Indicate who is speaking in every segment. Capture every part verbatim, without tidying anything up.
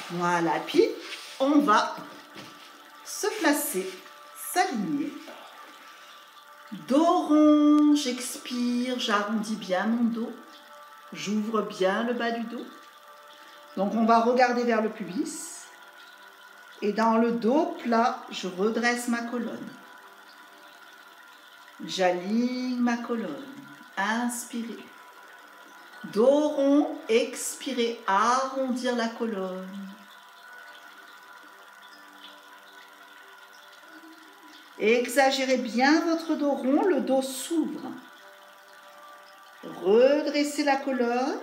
Speaker 1: Voilà, puis on va se placer, s'aligner. Dos rond, j'expire, j'arrondis bien mon dos. J'ouvre bien le bas du dos. Donc on va regarder vers le pubis. Et dans le dos plat, je redresse ma colonne. J'aligne ma colonne. Inspirez. Dos rond, expirez, arrondir la colonne. Exagérez bien votre dos rond, le dos s'ouvre. Redressez la colonne.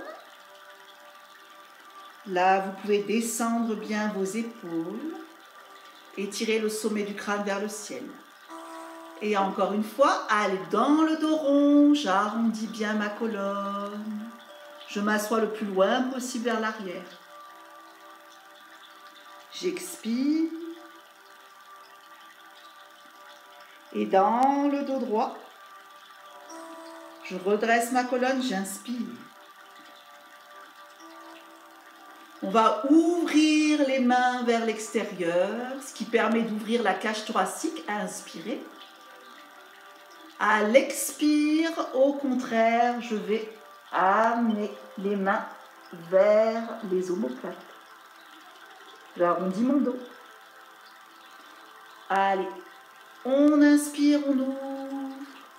Speaker 1: Là, vous pouvez descendre bien vos épaules. Étirez le sommet du crâne vers le ciel. Et encore une fois, allez dans le dos rond, j'arrondis bien ma colonne. Je m'assois le plus loin possible vers l'arrière. J'expire. Et dans le dos droit, je redresse ma colonne, j'inspire. On va ouvrir les mains vers l'extérieur, ce qui permet d'ouvrir la cage thoracique. Inspirez. À l'expire, au contraire, je vais amener les mains vers les omoplates. J'arrondis mon dos. Allez, on inspire, on ouvre.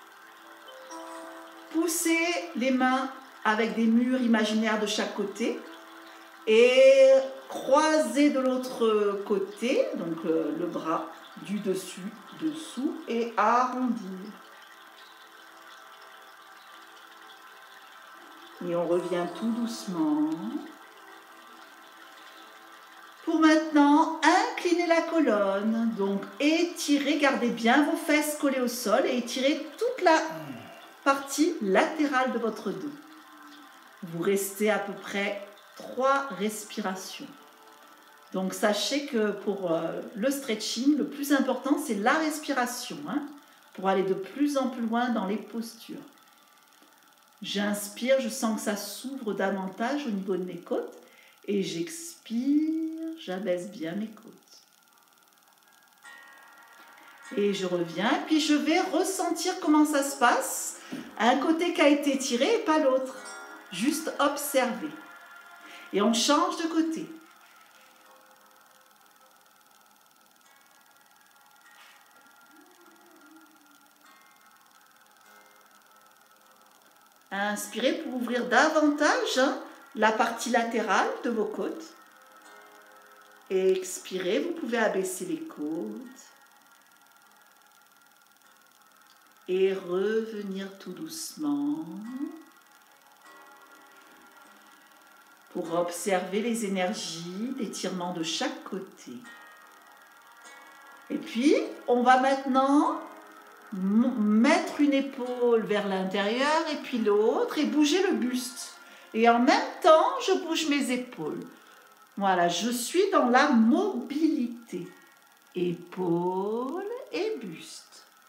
Speaker 1: Poussez les mains avec des murs imaginaires de chaque côté. Et croisez de l'autre côté, donc euh, le bras du dessus, dessous, et arrondir. Et on revient tout doucement. Pour maintenant, incliner la colonne. Donc étirez, gardez bien vos fesses collées au sol et étirez toute la partie latérale de votre dos. Vous restez à peu près trois respirations. Donc sachez que pour euh, le stretching, le plus important c'est la respiration, hein, pour aller de plus en plus loin dans les postures. J'inspire, je sens que ça s'ouvre davantage au niveau de mes côtes et j'expire, j'abaisse bien mes côtes. Et je reviens, puis je vais ressentir comment ça se passe. Un côté qui a été tiré et pas l'autre. Juste observer. Et on change de côté. Inspirez pour ouvrir davantage hein, la partie latérale de vos côtes. Et expirez, vous pouvez abaisser les côtes. Et revenir tout doucement. Pour observer les énergies d'étirement de chaque côté. Et puis, on va maintenant mettre une épaule vers l'intérieur et puis l'autre et bouger le buste. Et en même temps, je bouge mes épaules. Voilà, je suis dans la mobilité. Épaules et buste.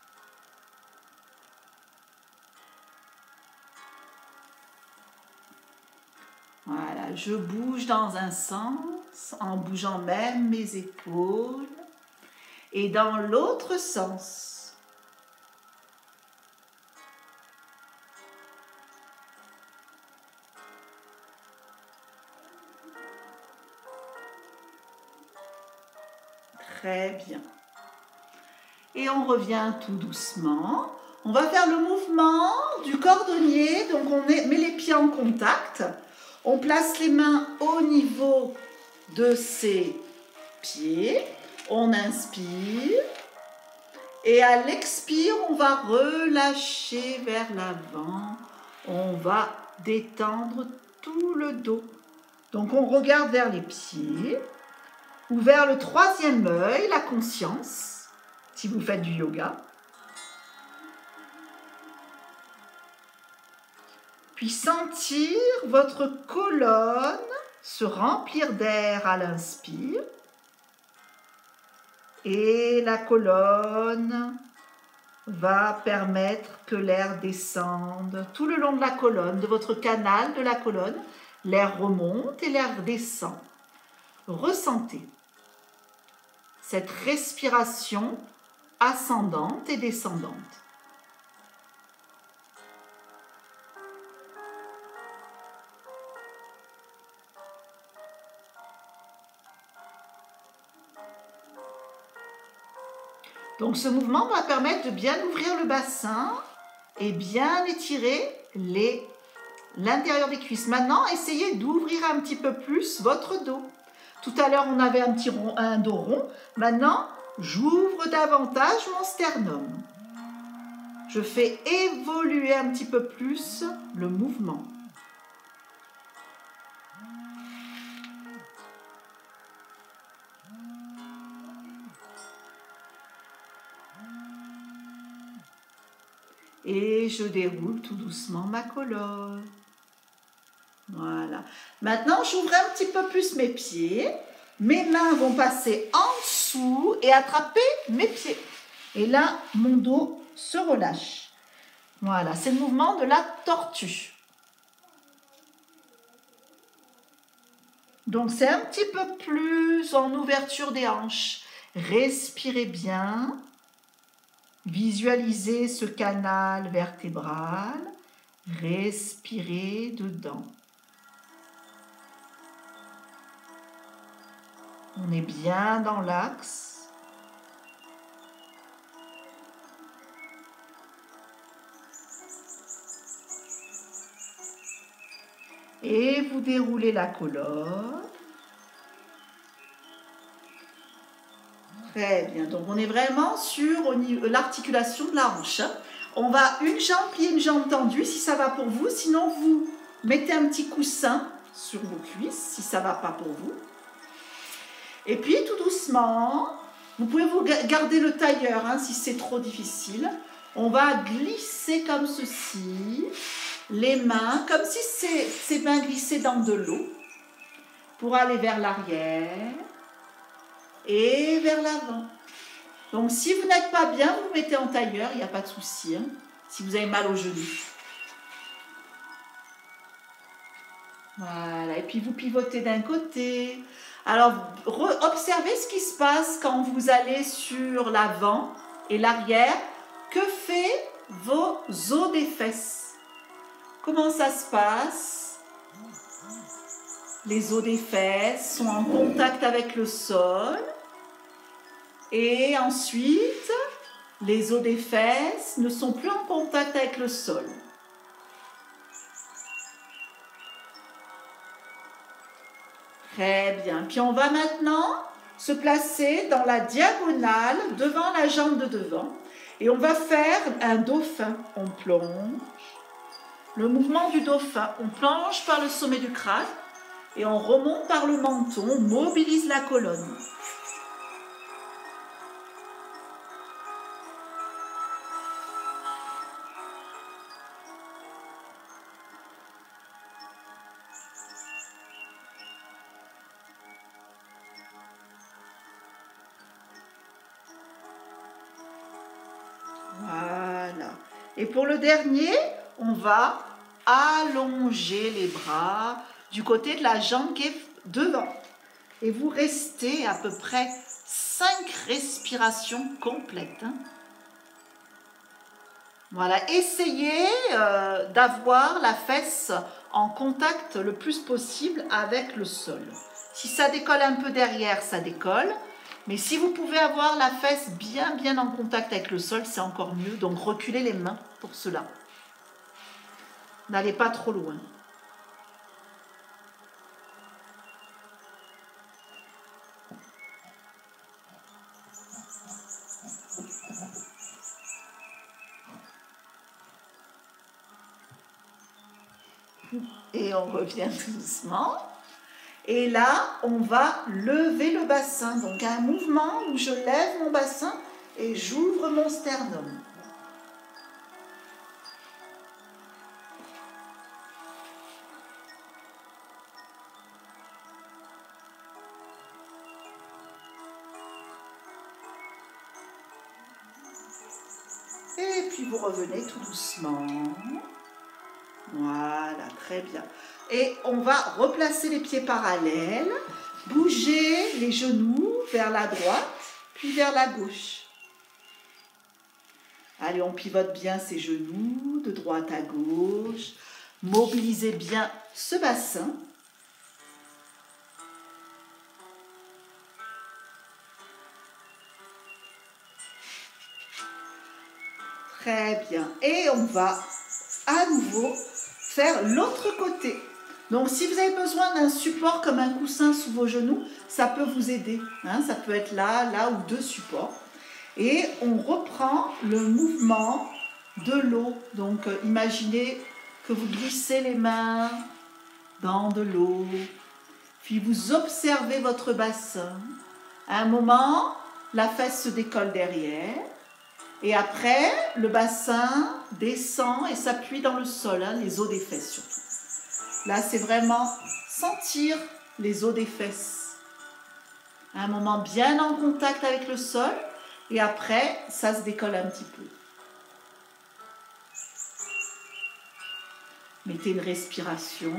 Speaker 1: Voilà, je bouge dans un sens en bougeant même mes épaules et dans l'autre sens. Très bien. Et on revient tout doucement. On va faire le mouvement du cordonnier. Donc on met les pieds en contact. On place les mains au niveau de ses pieds. On inspire. Et à l'expire, on va relâcher vers l'avant. On va détendre tout le dos. Donc on regarde vers les pieds. Ou vers le troisième œil, la conscience, si vous faites du yoga. Puis sentir votre colonne se remplir d'air à l'inspire. Et la colonne va permettre que l'air descende tout le long de la colonne, de votre canal de la colonne. L'air remonte et l'air descend. ressentez cette respiration ascendante et descendante. Donc ce mouvement va permettre de bien ouvrir le bassin et bien étirer les, l'intérieur des cuisses. Maintenant, essayez d'ouvrir un petit peu plus votre dos. Tout à l'heure, on avait un petit rond, un dos rond. Maintenant, j'ouvre davantage mon sternum. Je fais évoluer un petit peu plus le mouvement. Et je déroule tout doucement ma colonne. Voilà. Maintenant, j'ouvre un petit peu plus mes pieds. Mes mains vont passer en dessous et attraper mes pieds. Et là, mon dos se relâche. Voilà, c'est le mouvement de la tortue. Donc, c'est un petit peu plus en ouverture des hanches. Respirez bien. Visualisez ce canal vertébral. Respirez dedans. On est bien dans l'axe. Et vous déroulez la colonne. Très bien. Donc, on est vraiment sur l'articulation de la hanche. On va une jambe pliée, une jambe tendue, si ça va pour vous. Sinon, vous mettez un petit coussin sur vos cuisses, si ça ne va pas pour vous. Et puis, tout doucement, vous pouvez vous garder le tailleur hein, si c'est trop difficile. On va glisser comme ceci, les mains, comme si ces, ces mains glissaient dans de l'eau, pour aller vers l'arrière et vers l'avant. Donc, si vous n'êtes pas bien, vous mettez en tailleur, il n'y a pas de souci, hein, si vous avez mal au genou. Voilà, et puis vous pivotez d'un côté. Alors, observez ce qui se passe quand vous allez sur l'avant et l'arrière. Que fait vos os des fesses? Comment ça se passe? Les os des fesses sont en contact avec le sol. Et ensuite, les os des fesses ne sont plus en contact avec le sol. Très bien. Puis on va maintenant se placer dans la diagonale devant la jambe de devant. Et on va faire un dauphin. On plonge. Le mouvement du dauphin. On plonge par le sommet du crâne et on remonte par le menton. On mobilise la colonne. Voilà. Et pour le dernier, on va allonger les bras du côté de la jambe qui est devant. Et vous restez à peu près cinq respirations complètes. Hein. Voilà. Essayez euh, d'avoir la fesse en contact le plus possible avec le sol. Si ça décolle un peu derrière, ça décolle. Mais si vous pouvez avoir la fesse bien, bien en contact avec le sol, c'est encore mieux. Donc, reculez les mains pour cela. N'allez pas trop loin. Et on revient tout doucement. Et là, on va lever le bassin. Donc, un mouvement où je lève mon bassin et j'ouvre mon sternum. Et puis, vous revenez tout doucement. Voilà, très bien. Et on va replacer les pieds parallèles. Bougez les genoux vers la droite, puis vers la gauche. Allez, on pivote bien ses genoux de droite à gauche. Mobilisez bien ce bassin. Très bien. Et on va à nouveau faire l'autre côté. Donc, si vous avez besoin d'un support comme un coussin sous vos genoux, ça peut vous aider. Hein, ça peut être là, là ou deux supports. Et on reprend le mouvement de l'eau. Donc, euh, imaginez que vous glissez les mains dans de l'eau. Puis, vous observez votre bassin. À un moment, la fesse se décolle derrière. Et après, le bassin descend et s'appuie dans le sol, hein, les os des fesses surtout. Là, c'est vraiment sentir les os des fesses. À un moment bien en contact avec le sol. Et après, ça se décolle un petit peu. Mettez une respiration.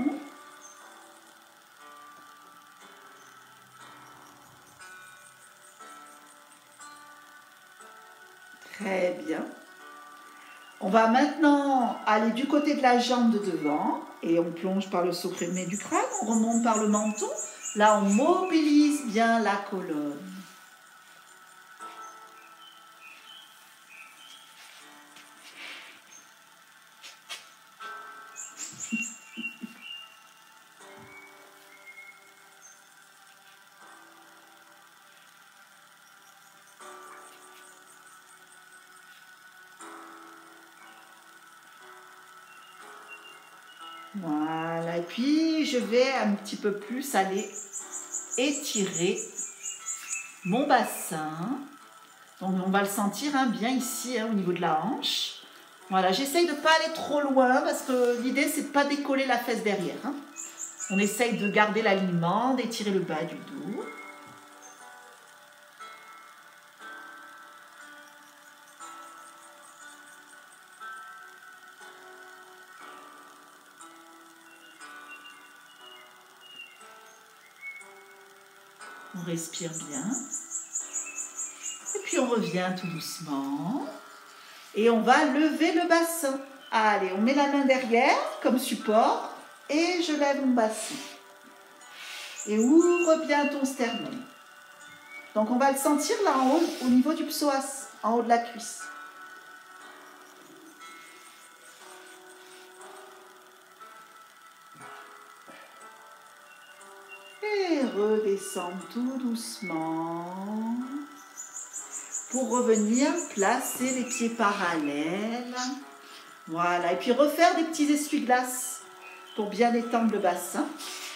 Speaker 1: Très bien. On va maintenant aller du côté de la jambe de devant et on plonge par le sommet du crâne, on remonte par le menton. Là, on mobilise bien la colonne. Voilà, et puis je vais un petit peu plus aller étirer mon bassin. Donc on va le sentir hein, bien ici, hein, au niveau de la hanche. Voilà, j'essaye de ne pas aller trop loin parce que l'idée c'est de ne pas décoller la fesse derrière. Hein. On essaye de garder l'alignement, d'étirer le bas du dos. On respire bien. Et puis on revient tout doucement. Et on va lever le bassin. Allez, on met la main derrière comme support. Et je lève mon bassin. Et ouvre bien ton sternum. Donc on va le sentir là en haut, au niveau du psoas, en haut de la cuisse. Et redescendre tout doucement. Pour revenir, placer les pieds parallèles. Voilà, et puis refaire des petits essuie-glaces pour bien étendre le bassin.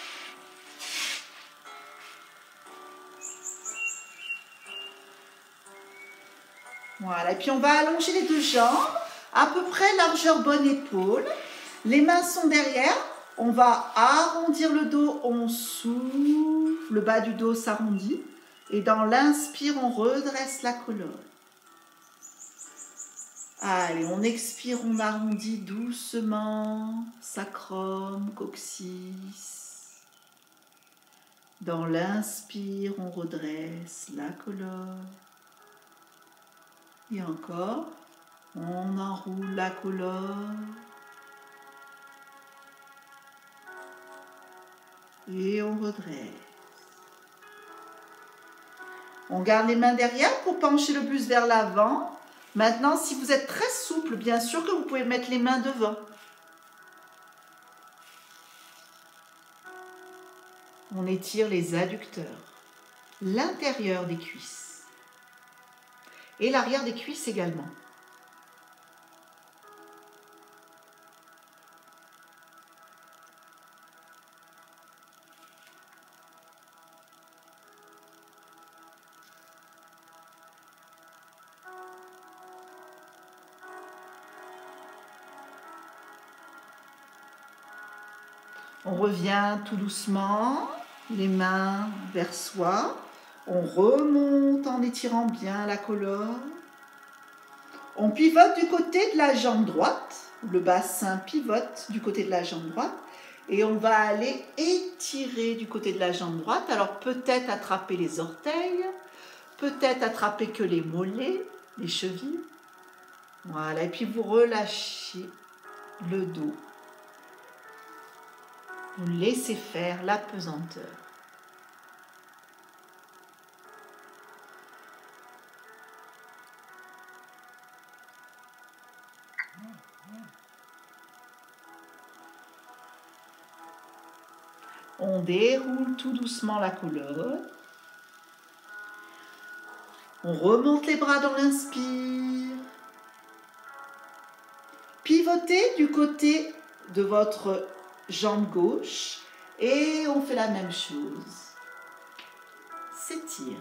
Speaker 1: Voilà, et puis on va allonger les deux jambes, à peu près largeur bonne épaule. Les mains sont derrière, on va arrondir le dos, on souffle, le bas du dos s'arrondit. Et dans l'inspire, on redresse la colonne. Allez, on expire, on arrondit doucement, sacrum, coccyx. Dans l'inspire, on redresse la colonne. Et encore, on enroule la colonne. Et on redresse. On garde les mains derrière pour pencher le buste vers l'avant. Maintenant, si vous êtes très souple, bien sûr que vous pouvez mettre les mains devant. On étire les adducteurs, l'intérieur des cuisses et l'arrière des cuisses également. On revient tout doucement, les mains vers soi. On remonte en étirant bien la colonne. On pivote du côté de la jambe droite. Le bassin pivote du côté de la jambe droite. Et on va aller étirer du côté de la jambe droite. Alors peut-être attraper les orteils, peut-être attraper que les mollets, les chevilles. Voilà, et puis vous relâchez le dos. Vous laissez faire la pesanteur. On déroule tout doucement la colonne. On remonte les bras dans l'inspire. Pivotez du côté de votre jambe gauche et on fait la même chose. S'étire.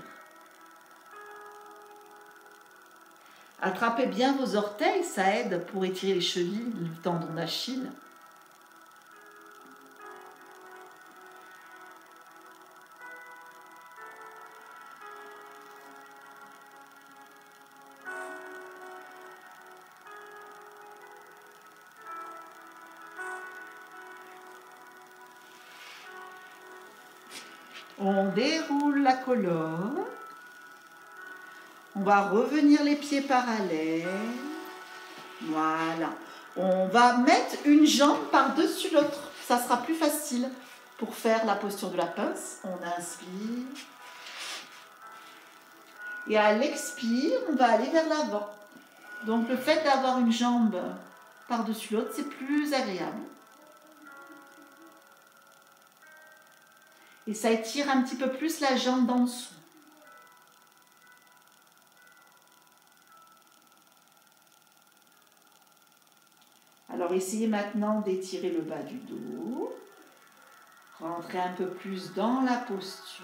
Speaker 1: Attrapez bien vos orteils, ça aide pour étirer les chevilles, le tendon d'Achille. On déroule la colonne. On va revenir les pieds parallèles. Voilà. On va mettre une jambe par-dessus l'autre. Ça sera plus facile pour faire la posture de la pince. On inspire. Et à l'expire, on va aller vers l'avant. Donc le fait d'avoir une jambe par-dessus l'autre, c'est plus agréable. Et ça étire un petit peu plus la jambe d'en dessous. Alors essayez maintenant d'étirer le bas du dos. Rentrez un peu plus dans la posture.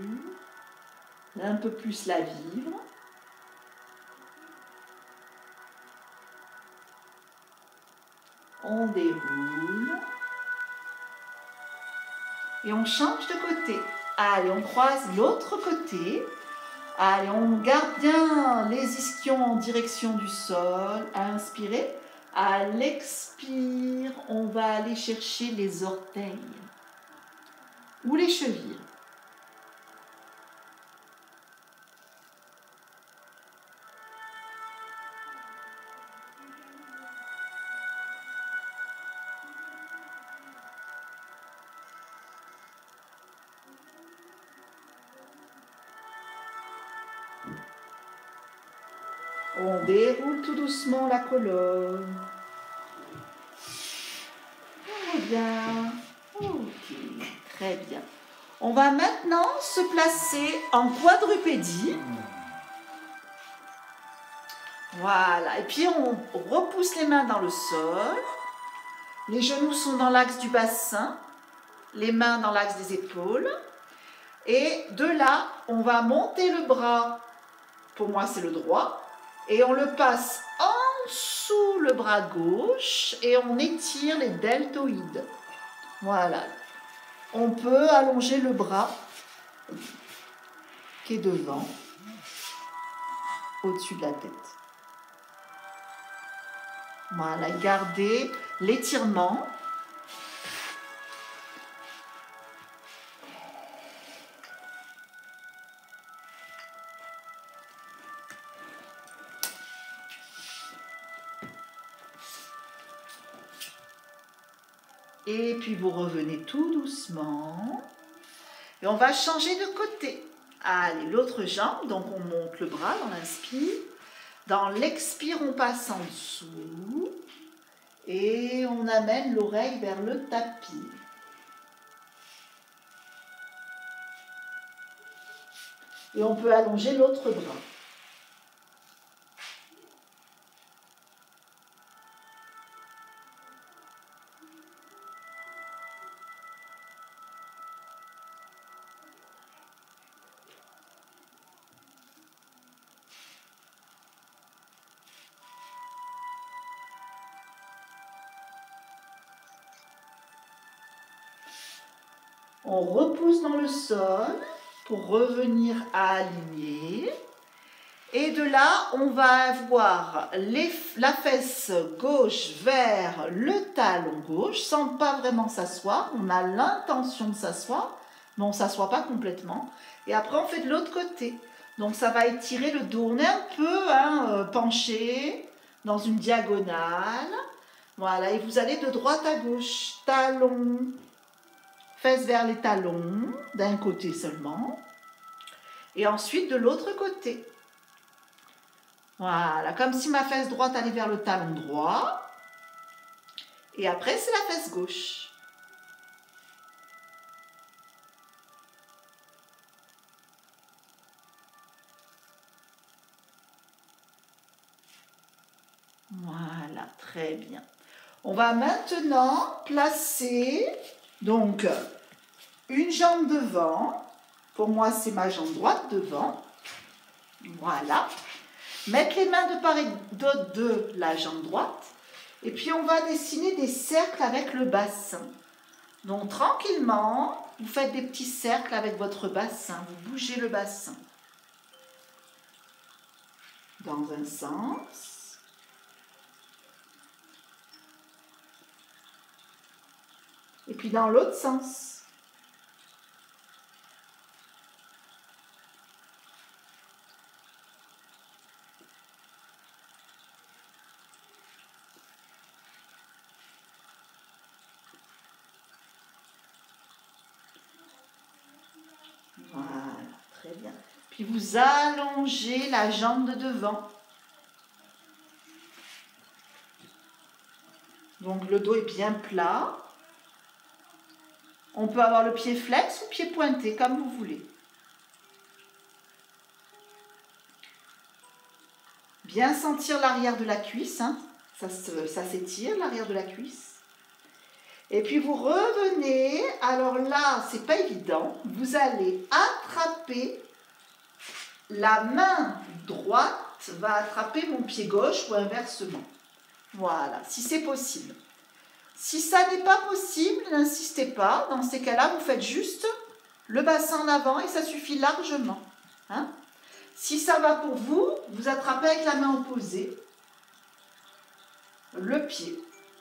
Speaker 1: Un peu plus la vivre. On déroule. Et on change de côté. Allez, on croise l'autre côté. Allez, on garde bien les ischions en direction du sol. Inspirez. À l'expire, on va aller chercher les orteils ou les chevilles. On déroule tout doucement la colonne. Très bien. Ok, très bien. On va maintenant se placer en quadrupédie. Voilà. Et puis on repousse les mains dans le sol. Les genoux sont dans l'axe du bassin. Les mains dans l'axe des épaules. Et de là, on va monter le bras. Pour moi, c'est le droit. Et on le passe en dessous le bras gauche et on étire les deltoïdes. Voilà. On peut allonger le bras qui est devant, au-dessus de la tête. Voilà, gardez l'étirement. Et puis vous revenez tout doucement. Et on va changer de côté. Allez, l'autre jambe, donc on monte le bras dans l'inspire. Dans l'expire, on passe en dessous. Et on amène l'oreille vers le tapis. Et on peut allonger l'autre bras. On repousse dans le sol pour revenir à aligner. Et de là, on va avoir les, la fesse gauche vers le talon gauche, sans pas vraiment s'asseoir. On a l'intention de s'asseoir, mais on ne s'assoit pas complètement. Et après, on fait de l'autre côté. Donc, ça va étirer le dos. On est un peu hein, euh, penché dans une diagonale. Voilà, et vous allez de droite à gauche. Talon, fesse vers les talons, d'un côté seulement. Et ensuite, de l'autre côté. Voilà, comme si ma fesse droite allait vers le talon droit. Et après, c'est la fesse gauche. Voilà, très bien. On va maintenant placer donc une jambe devant. Pour moi, c'est ma jambe droite devant. Voilà. Mettre les mains de part et d'autre de la jambe droite. Et puis, on va dessiner des cercles avec le bassin. Donc, tranquillement, vous faites des petits cercles avec votre bassin. Vous bougez le bassin. Dans un sens. Et puis, dans l'autre sens. Voilà, très bien. Puis vous allongez la jambe de devant. Donc le dos est bien plat. On peut avoir le pied flex ou pied pointé, comme vous voulez. Bien sentir l'arrière de la cuisse. Hein. Ça, ça s'étire, l'arrière de la cuisse. Et puis vous revenez, alors là, c'est pas évident, vous allez attraper, la main droite va attraper mon pied gauche ou inversement. Voilà, si c'est possible. Si ça n'est pas possible, n'insistez pas, dans ces cas-là, vous faites juste le bassin en avant et ça suffit largement. Hein? Si ça va pour vous, vous attrapez avec la main opposée le pied.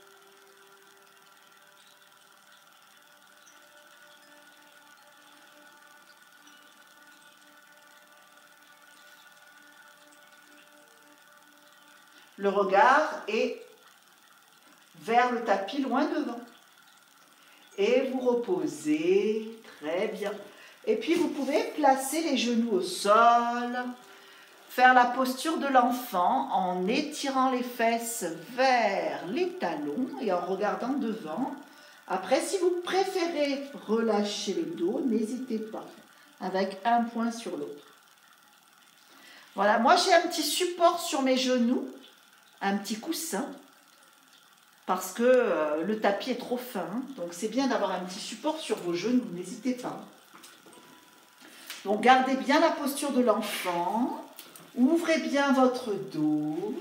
Speaker 1: Le regard est vers le tapis, loin devant. Et vous reposez, très bien. Et puis vous pouvez placer les genoux au sol, faire la posture de l'enfant en étirant les fesses vers les talons et en regardant devant. Après, si vous préférez relâcher le dos, n'hésitez pas, avec un point sur l'autre. Voilà, moi j'ai un petit support sur mes genoux, un petit coussin, parce que euh, le tapis est trop fin, donc c'est bien d'avoir un petit support sur vos genoux, n'hésitez pas. Donc gardez bien la posture de l'enfant, ouvrez bien votre dos.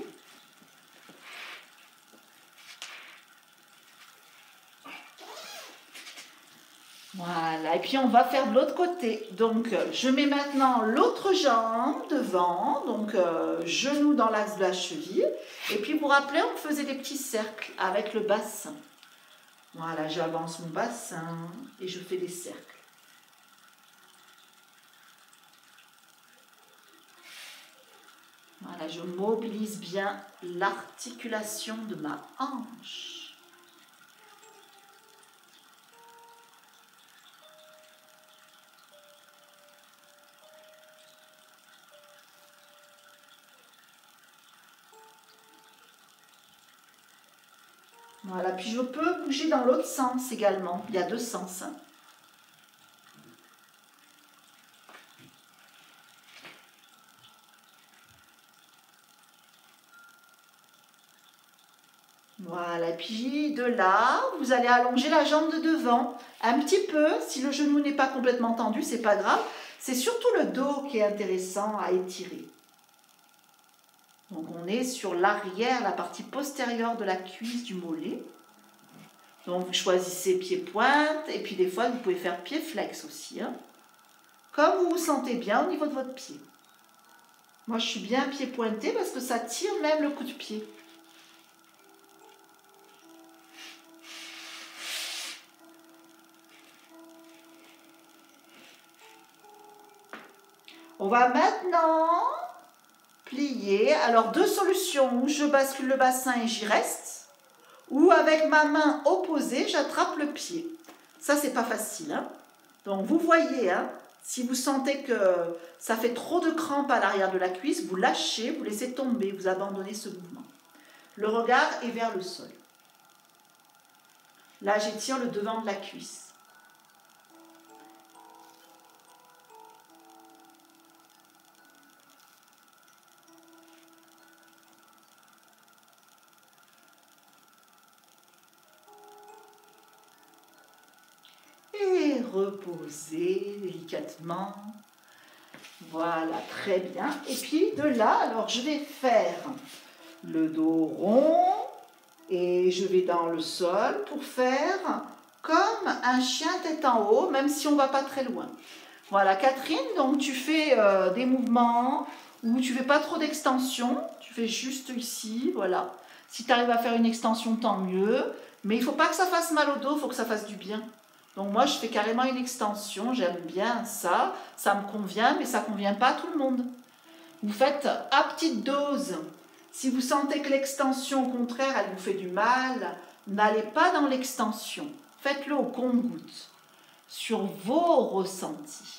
Speaker 1: Voilà, et puis on va faire de l'autre côté. Donc je mets maintenant l'autre jambe devant, donc euh, genou dans l'axe de la cheville. Et puis vous vous rappelez, on faisait des petits cercles avec le bassin. Voilà, j'avance mon bassin et je fais des cercles. Voilà, je mobilise bien l'articulation de ma hanche. Voilà, puis je peux bouger dans l'autre sens également. Il y a deux sens. Hein. Voilà, et puis de là, vous allez allonger la jambe de devant. Un petit peu, si le genou n'est pas complètement tendu, c'est pas grave. C'est surtout le dos qui est intéressant à étirer. Donc on est sur l'arrière, la partie postérieure de la cuisse du mollet. Donc vous choisissez pied pointe et puis des fois vous pouvez faire pied flex aussi. Hein, comme vous vous sentez bien au niveau de votre pied. Moi, je suis bien pied pointé parce que ça tire même le coup de pied. On va maintenant plier. Alors, deux solutions. Ou je bascule le bassin et j'y reste. Ou avec ma main opposée, j'attrape le pied. Ça, c'est pas facile. Hein? Donc, vous voyez, hein, si vous sentez que ça fait trop de crampes à l'arrière de la cuisse, vous lâchez, vous laissez tomber, vous abandonnez ce mouvement. Le regard est vers le sol. Là, j'étire le devant de la cuisse. Et reposez délicatement. Voilà, très bien. Et puis de là, alors je vais faire le dos rond et je vais dans le sol pour faire comme un chien tête en haut, même si on ne va pas très loin. Voilà, Catherine, donc tu fais euh, des mouvements où tu ne fais pas trop d'extension, tu fais juste ici, voilà. Si tu arrives à faire une extension, tant mieux, mais il ne faut pas que ça fasse mal au dos, il faut que ça fasse du bien. Donc moi, je fais carrément une extension, j'aime bien ça, ça me convient, mais ça ne convient pas à tout le monde. Vous faites à petite dose. Si vous sentez que l'extension, au contraire, elle vous fait du mal, n'allez pas dans l'extension. Faites-le au compte-gouttes, sur vos ressentis.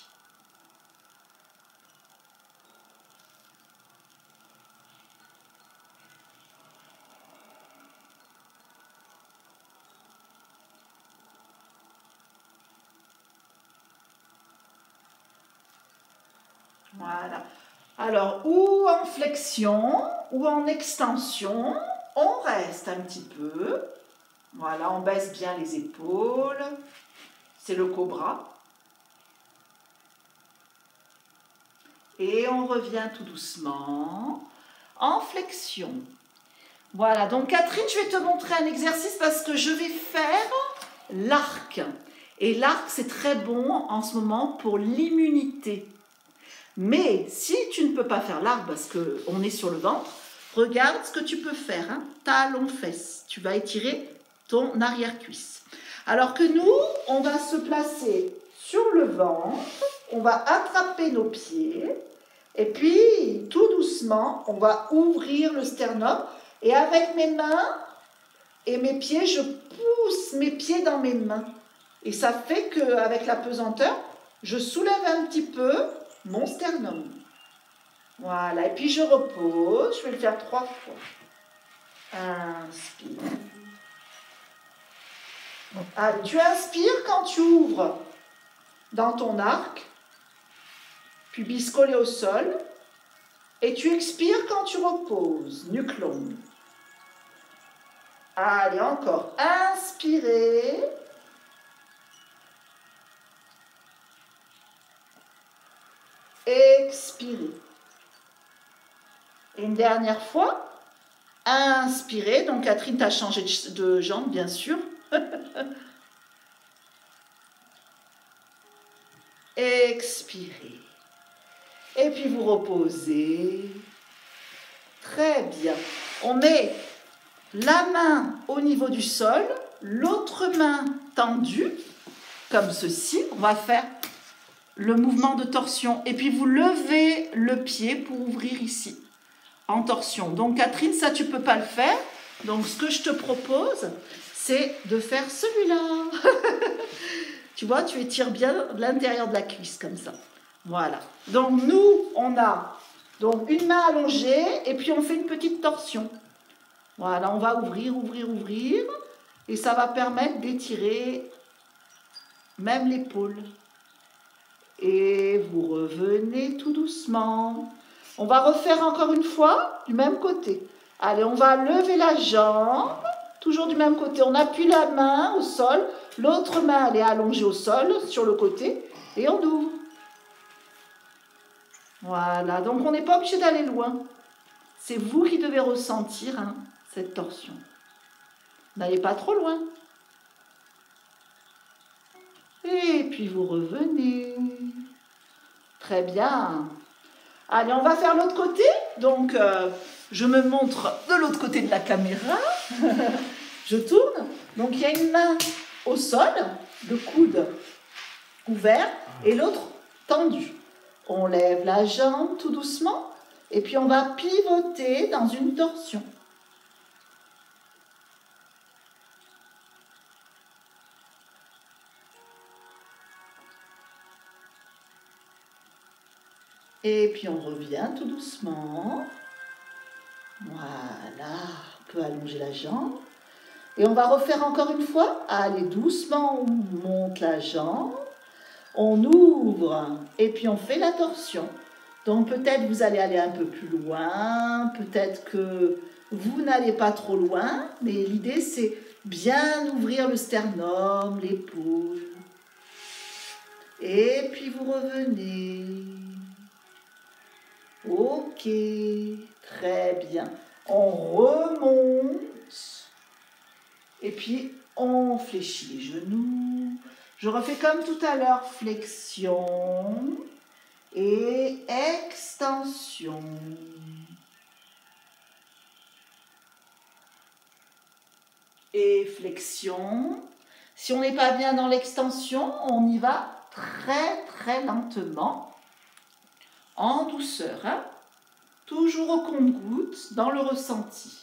Speaker 1: Voilà. Alors, ou en flexion, ou en extension, on reste un petit peu. Voilà, on baisse bien les épaules. C'est le cobra. Et on revient tout doucement en flexion. Voilà, donc Catherine, je vais te montrer un exercice parce que je vais faire l'arc. Et l'arc, c'est très bon en ce moment pour l'immunité. Mais si tu ne peux pas faire l'arc parce qu'on est sur le ventre, regarde ce que tu peux faire. Hein. Talon-fesse. Tu vas étirer ton arrière-cuisse. Alors que nous, on va se placer sur le ventre, on va attraper nos pieds et puis tout doucement, on va ouvrir le sternum et avec mes mains et mes pieds, je pousse mes pieds dans mes mains. Et ça fait qu'avec la pesanteur, je soulève un petit peu mon sternum. Voilà, et puis je repose, je vais le faire trois fois. Inspire. Ah, tu inspires quand tu ouvres dans ton arc, pubis collé au sol, et tu expires quand tu reposes, nuque longue. Allez, encore. Inspirez. Expirez. Et une dernière fois. Inspirez. Donc, Catherine, tu as changé de jambe, bien sûr. Expirez. Et puis, vous reposez. Très bien. On met la main au niveau du sol, l'autre main tendue, comme ceci. On va faire le mouvement de torsion. Et puis, vous levez le pied pour ouvrir ici, en torsion. Donc, Catherine, ça, tu ne peux pas le faire. Donc, ce que je te propose, c'est de faire celui-là. Tu vois, tu étires bien l'intérieur de la cuisse, comme ça. Voilà. Donc, nous, on a donc une main allongée et puis on fait une petite torsion. Voilà, on va ouvrir, ouvrir, ouvrir. Et ça va permettre d'étirer même l'épaule. Et vous revenez tout doucement. On va refaire encore une fois du même côté. Allez, on va lever la jambe. Toujours du même côté. On appuie la main au sol. L'autre main, elle est allongée au sol, sur le côté. Et on ouvre. Voilà. Donc, on n'est pas obligé d'aller loin. C'est vous qui devez ressentir hein, cette torsion. N'allez pas trop loin. Et puis, vous revenez. Très bien. Allez, on va faire l'autre côté. Donc, euh, je me montre de l'autre côté de la caméra. Je tourne. Donc, il y a une main au sol, le coude ouvert et l'autre tendu. On lève la jambe tout doucement et puis on va pivoter dans une torsion. Et puis on revient tout doucement. Voilà, on peut allonger la jambe. Et on va refaire encore une fois. Allez, doucement, on monte la jambe. On ouvre et puis on fait la torsion. Donc peut-être vous allez aller un peu plus loin, peut-être que vous n'allez pas trop loin, mais l'idée c'est bien ouvrir le sternum, l'épaule. Et puis vous revenez. Ok, très bien. On remonte et puis on fléchit les genoux. Je refais comme tout à l'heure, flexion et extension. Et flexion. Si on n'est pas bien dans l'extension, on y va très très lentement, en douceur, hein? Toujours au compte-gouttes, dans le ressenti.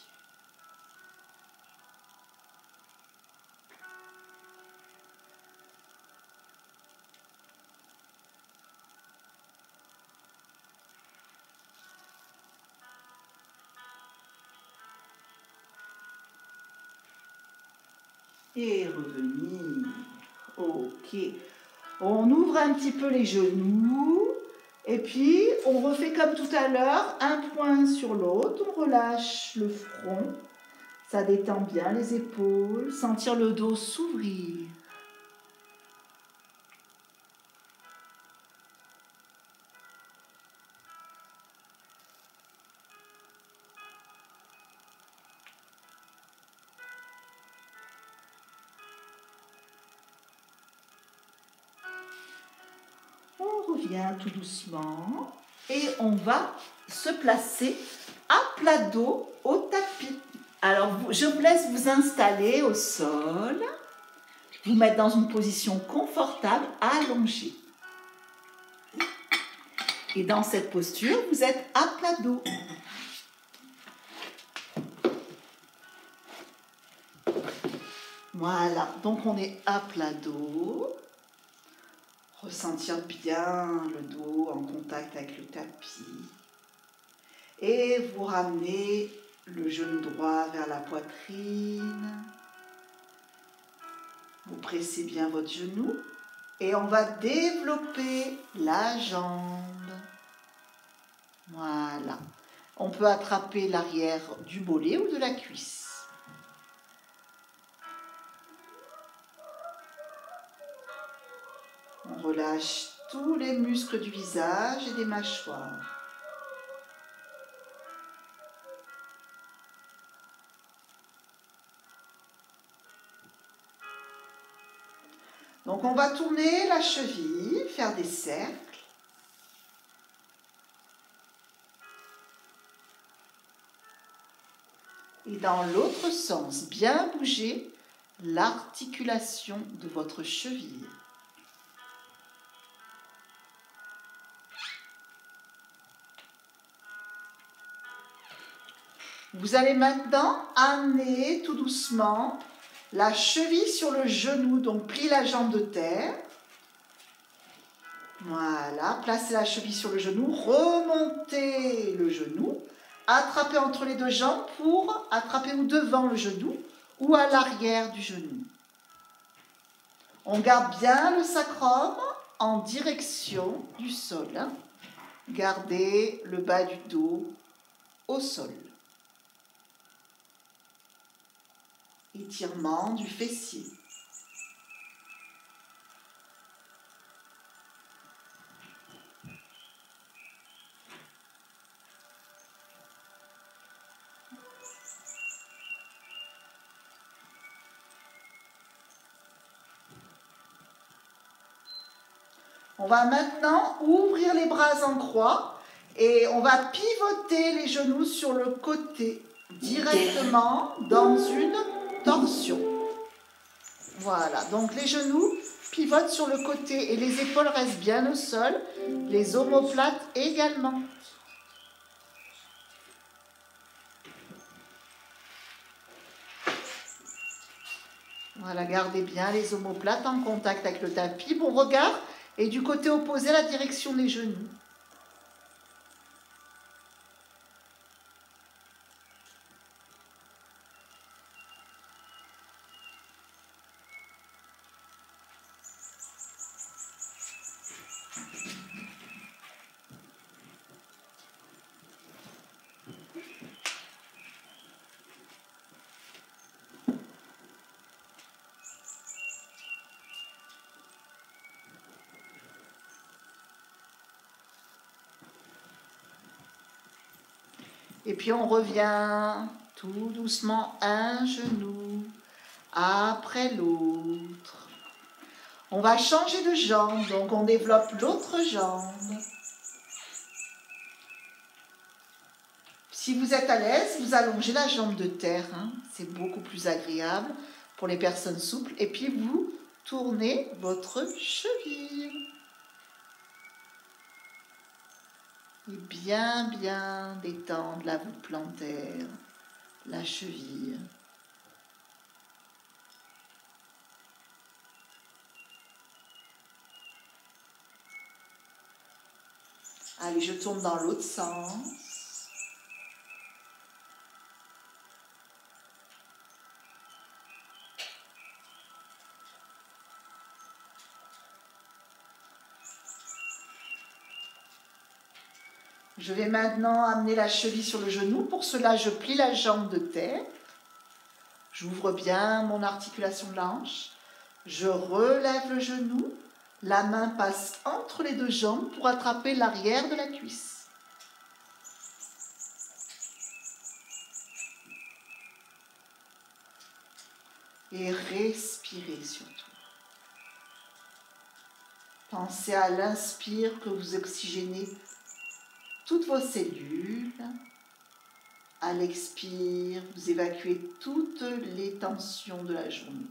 Speaker 1: Et revenir. Ok. On ouvre un petit peu les genoux. Et puis, on refait comme tout à l'heure, un point sur l'autre. On relâche le front. Ça détend bien les épaules. Sentir le dos s'ouvrir. On revient tout doucement et on va se placer à plat dos au tapis. Alors, je vous laisse vous installer au sol, vous mettre dans une position confortable, allongée. Et dans cette posture, vous êtes à plat dos. Voilà, donc on est à plat dos. Ressentir bien le dos en contact avec le tapis. Et vous ramenez le genou droit vers la poitrine. Vous pressez bien votre genou. Et on va développer la jambe. Voilà. On peut attraper l'arrière du mollet ou de la cuisse. On relâche tous les muscles du visage et des mâchoires. Donc on va tourner la cheville, faire des cercles. Et dans l'autre sens, bien bouger l'articulation de votre cheville. Vous allez maintenant amener tout doucement la cheville sur le genou, donc pliez la jambe de terre. Voilà, placez la cheville sur le genou, remontez le genou, attrapez entre les deux jambes pour attraper ou devant le genou ou à l'arrière du genou. On garde bien le sacrum en direction du sol. Hein. Gardez le bas du dos au sol. Étirement du fessier. On va maintenant ouvrir les bras en croix Et on va pivoter les genoux sur le côté, directement dans une torsion. Voilà, donc les genoux pivotent sur le côté et les épaules restent bien au sol, les omoplates également. Voilà, gardez bien les omoplates en contact avec le tapis. Mon regard est du côté opposé à la direction des genoux. Et puis on revient tout doucement un genou après l'autre. On va changer de jambe, donc on développe l'autre jambe. Si vous êtes à l'aise, vous allongez la jambe de terre, hein. C'est beaucoup plus agréable pour les personnes souples. Et puis vous tournez votre cheville. Et bien, bien détendre la voûte plantaire, la cheville. Allez, je tourne dans l'autre sens. Je vais maintenant amener la cheville sur le genou. Pour cela, je plie la jambe de terre. J'ouvre bien mon articulation de la hanche. Je relève le genou. La main passe entre les deux jambes pour attraper l'arrière de la cuisse. Et respirez surtout. Pensez à l'inspire que vous oxygénez toutes vos cellules. À l'expire, vous évacuez toutes les tensions de la journée.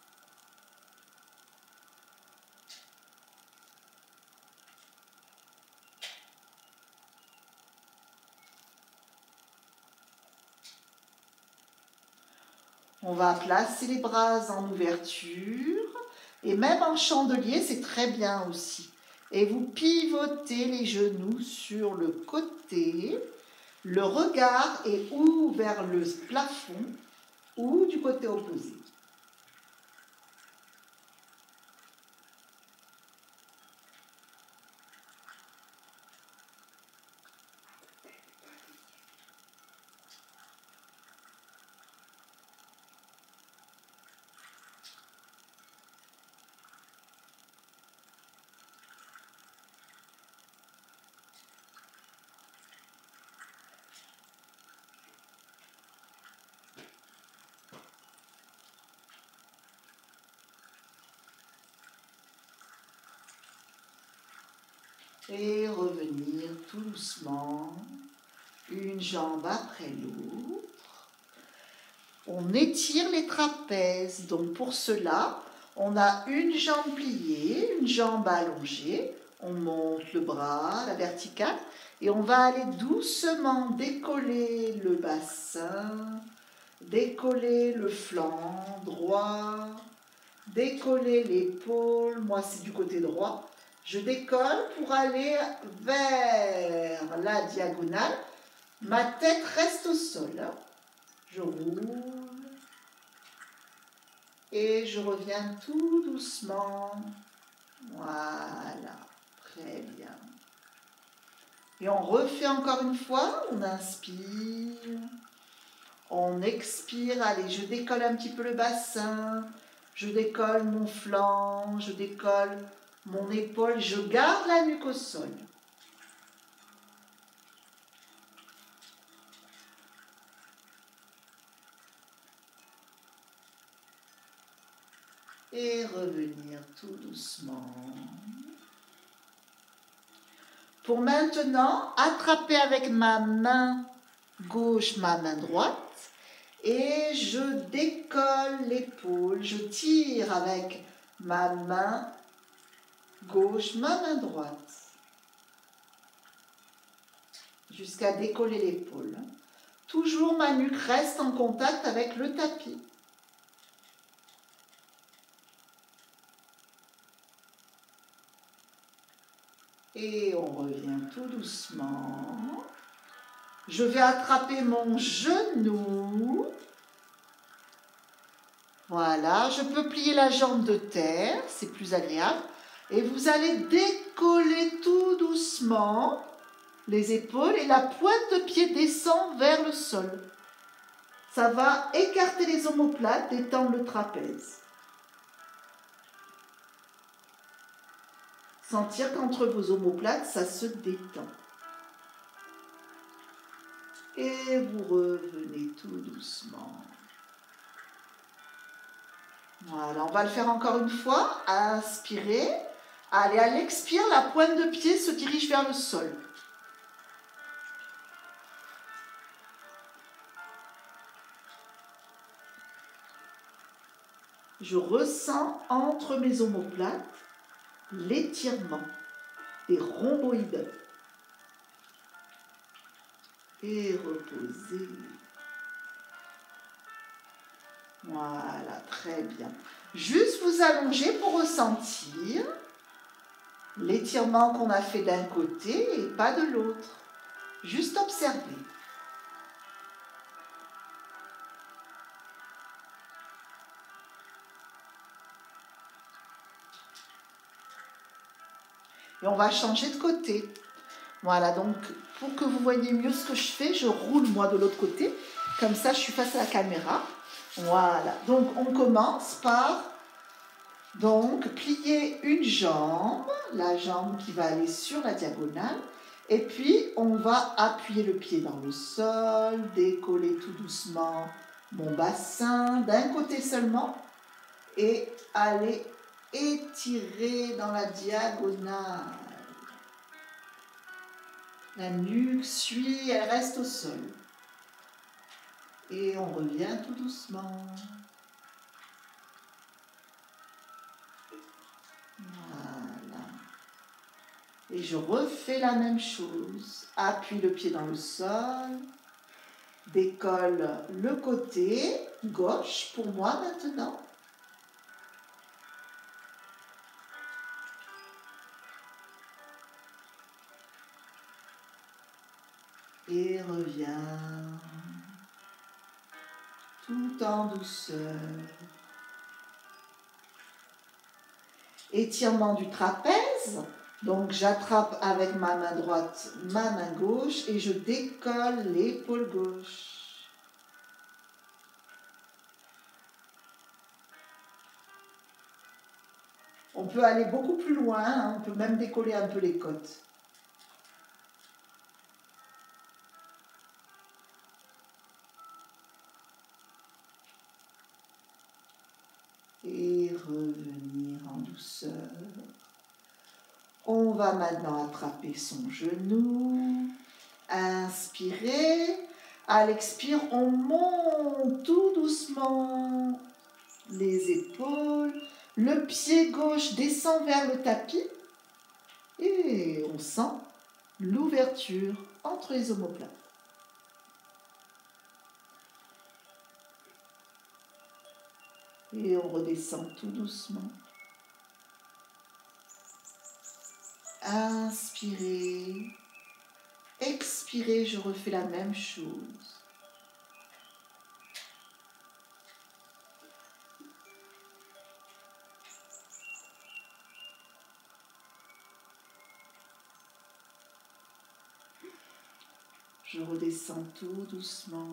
Speaker 1: On va placer les bras en ouverture et même en chandelier, c'est très bien aussi. Et vous pivotez les genoux sur le côté. Le regard est ou vers le plafond ou du côté opposé. Et revenir tout doucement, une jambe après l'autre. On étire les trapèzes, donc pour cela, on a une jambe pliée, une jambe allongée. On monte le bras, la verticale, et on va aller doucement décoller le bassin, décoller le flanc droit, décoller l'épaule, moi c'est du côté droit. Je décolle pour aller vers la diagonale. Ma tête reste au sol. Je roule. Et je reviens tout doucement. Voilà. Très bien. Et on refait encore une fois. On inspire. On expire. Allez, je décolle un petit peu le bassin. Je décolle mon flanc. Je décolle mon épaule, je garde la nuque au sol. Et revenir tout doucement. Pour maintenant, attraper avec ma main gauche ma main droite et je décolle l'épaule. Je tire avec ma main gauche ma main droite jusqu'à décoller l'épaule. Toujours ma nuque reste en contact avec le tapis. Et on revient tout doucement. Je vais attraper mon genou. Voilà, je peux plier la jambe de terre, c'est plus agréable. Et vous allez décoller tout doucement les épaules et la pointe de pied descend vers le sol. Ça va écarter les omoplates, détendre le trapèze. Sentir qu'entre vos omoplates, ça se détend. Et vous revenez tout doucement. Voilà, on va le faire encore une fois. Inspirez. Allez, à l'expire, la pointe de pied se dirige vers le sol. Je ressens entre mes omoplates l'étirement des rhomboïdes. Et reposez. Voilà, très bien. Juste vous allonger pour ressentir l'étirement qu'on a fait d'un côté et pas de l'autre. Juste observer. Et on va changer de côté. Voilà, donc pour que vous voyez mieux ce que je fais, je roule moi de l'autre côté. Comme ça, je suis face à la caméra. Voilà, donc on commence par donc plier une jambe, la jambe qui va aller sur la diagonale. Et puis, on va appuyer le pied dans le sol, décoller tout doucement mon bassin d'un côté seulement et aller étirer dans la diagonale. La nuque suit, elle reste au sol. Et on revient tout doucement. Voilà. Et je refais la même chose. Appuie le pied dans le sol. Décolle le côté gauche pour moi maintenant. Et reviens tout en douceur. Étirement du trapèze. Donc j'attrape avec ma main droite ma main gauche et je décolle l'épaule gauche. On peut aller beaucoup plus loin, hein, on peut même décoller un peu les côtes. Et revenir en douceur. On va maintenant attraper son genou. Inspirez. À l'expire, on monte tout doucement les épaules. Le pied gauche descend vers le tapis. Et on sent l'ouverture entre les omoplates. Et on redescend tout doucement. Inspirez. Expirez, je refais la même chose. Je redescends tout doucement.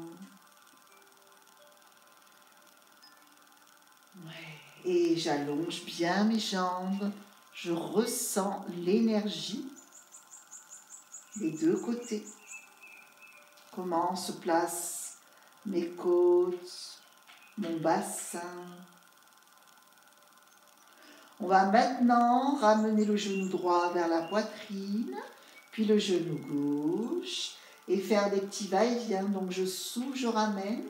Speaker 1: Ouais. Et j'allonge bien mes jambes. Je ressens l'énergie des deux côtés. Comment se placent mes côtes, mon bassin. On va maintenant ramener le genou droit vers la poitrine. puis le genou gauche, et faire des petits va-et-vient. Donc je souffle, je ramène,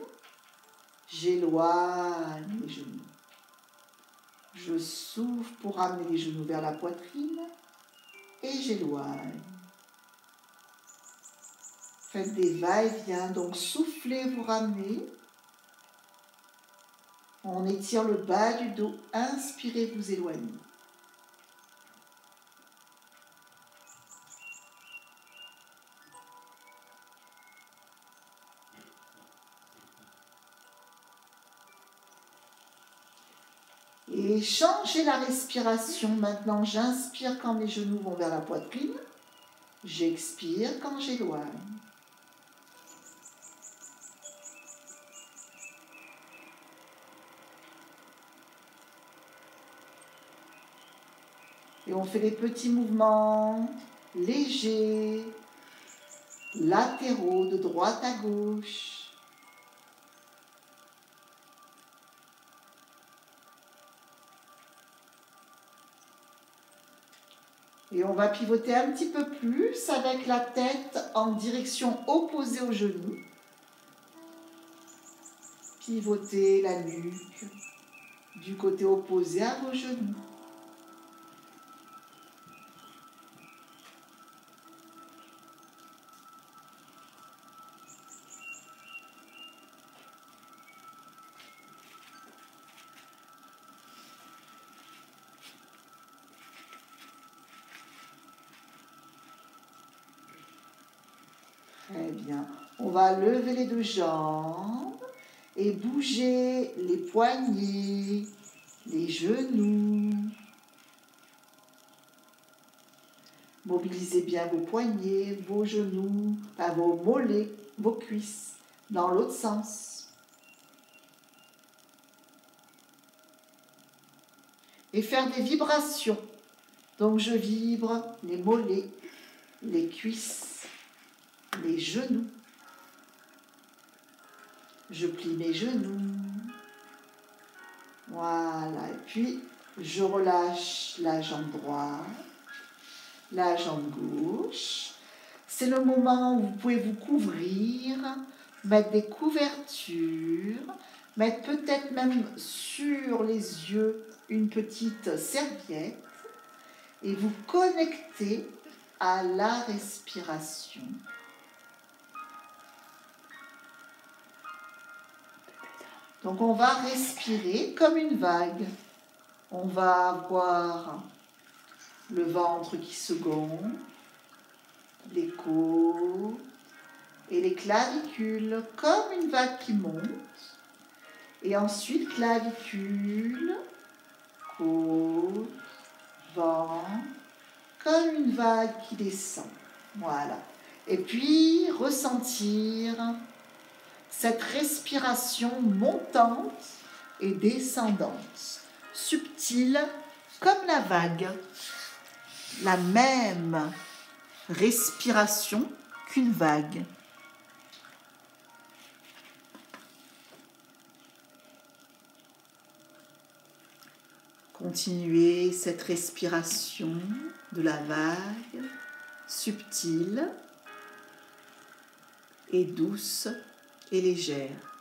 Speaker 1: j'éloigne les genoux. Je souffle pour ramener les genoux vers la poitrine et j'éloigne. Faites des va-et-vient, donc soufflez, vous ramenez. On étire le bas du dos, inspirez, vous éloignez. Et changez la respiration. Maintenant, j'inspire quand les genoux vont vers la poitrine. J'expire quand j'éloigne. Et on fait des petits mouvements légers, latéraux, de droite à gauche. Et on va pivoter un petit peu plus avec la tête en direction opposée aux genoux. Pivotez la nuque du côté opposé à vos genoux. Très bien. On va lever les deux jambes et bouger les poignets, les genoux. Mobilisez bien vos poignets, vos genoux, enfin vos mollets, vos cuisses, dans l'autre sens. Et faire des vibrations. Donc je vibre les mollets, les cuisses, les genoux. Je plie mes genoux. Voilà. Et puis, je relâche la jambe droite, la jambe gauche. C'est le moment où vous pouvez vous couvrir, mettre des couvertures, mettre peut-être même sur les yeux une petite serviette et vous connecter à la respiration. Donc on va respirer comme une vague. On va avoir le ventre qui se gonfle, les côtes et les clavicules comme une vague qui monte. Et ensuite clavicules, côtes, ventre, comme une vague qui descend. Voilà. Et puis ressentir cette respiration montante et descendante, subtile comme la vague, la même respiration qu'une vague. Continuez cette respiration de la vague, subtile et douce et légère.